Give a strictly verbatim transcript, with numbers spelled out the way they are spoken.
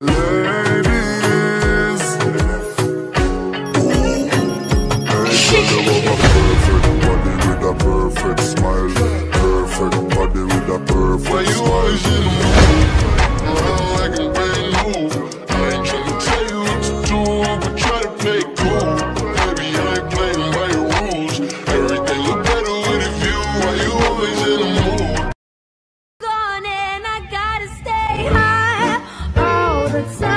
Ladies, perfect body with a perfect smile, perfect body with a perfect smile. Why you always in the mood? I'm like a brand new. I ain't tryna tell you what to do, but try to play cool. Baby, I ain't playing by your rules. Everything look better with a view. Why you always in the mood? Gone and I gotta stay high all the time.